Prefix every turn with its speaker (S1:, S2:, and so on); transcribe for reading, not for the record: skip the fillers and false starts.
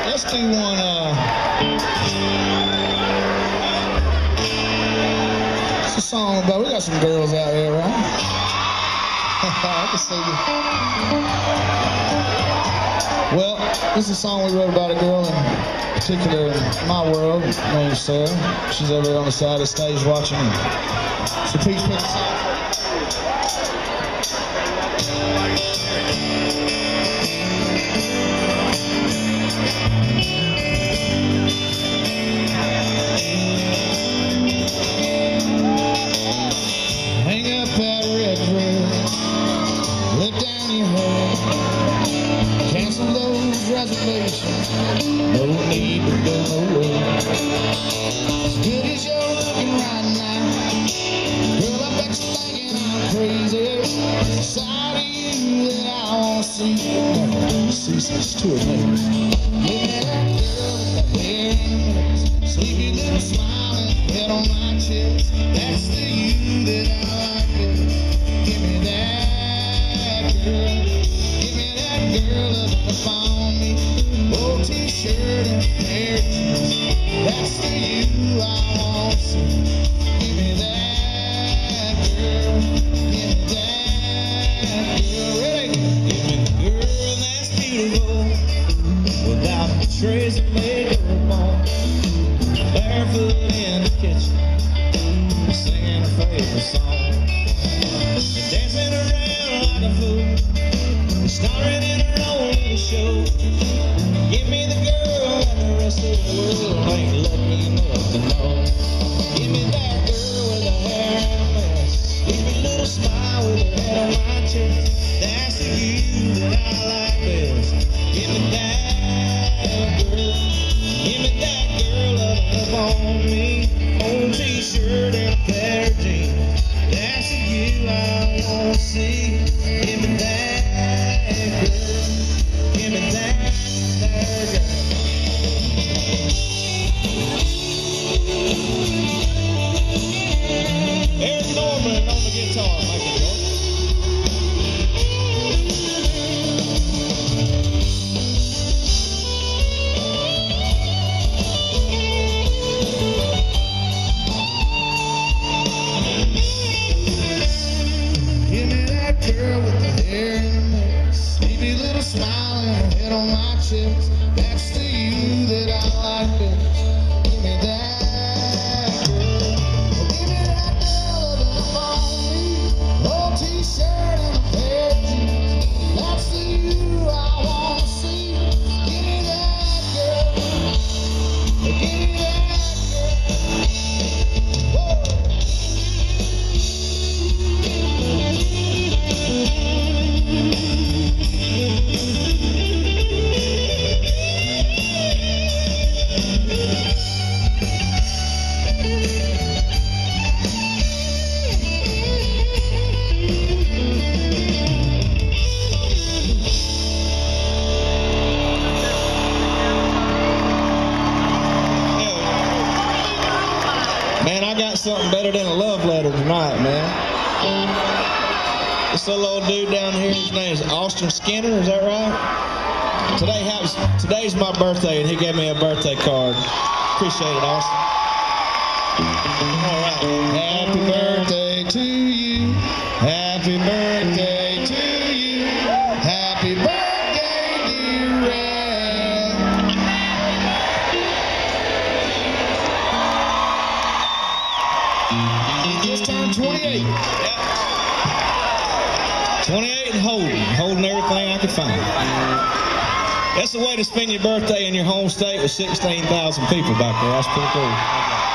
S1: Let's do one, it's a song about, we got some girls out there, right? I can see you. Well, this is a song we wrote about a girl in particular in my world named Sarah. She's over there on the side of the stage watching. So please pick us up. No need to go nowhere. As good as you're looking right now, girl, I bet you're thinking I'm crazy. It's the side of you that I want to see. It's too amazing. Give me that girl with the hair and the mess, sleepy little smiling head on my chest. That's the you that I like, girl. Give me that girl. Give me that girl up on me. Old t-shirt and pair of jeans. That's the you I want to see. Give me that girl. Give me that girl. Ready? Give me the girl that's beautiful, without the trace of makeup on, barefoot in the kitchen, singing her favorite song, and dancing around like a fool, starring in her own little show. Give me the girl and the rest of the world ain't lucky enough to know. Give me that girl with her hair and a mess, sleepy little smile with her head on my chest. That's the you that I like best. Give me that girl. Give me that girl up on me. Old t-shirt and a pair of jeans. That's the you I want to see. Give me that girl. Give me that girl. Eric Norman on the guitar, Michael Jordan. Give me that girl with the hair and the mess, sleepy little smile and her head on my chest. That's the you that I like best. Give me that girl. Give me that girl up on me. Old t-shirt and a pair of jeans. That's the you I want to see. Give me that girl. Give me that girl. Whoa. Man, I got something better than a love letter tonight, man. This little old dude down here, his name is Austin Skinner, is that right? Today's my birthday, and he gave me a birthday card. Appreciate it, Austin. All right. Happy birthday to you. Happy birthday to you. Happy birthday, dear Rhett. He just turned 28. Yep. 28 and holding everything I could find. That's the way to spend your birthday in your home state with 16,000 people back there. That's pretty cool.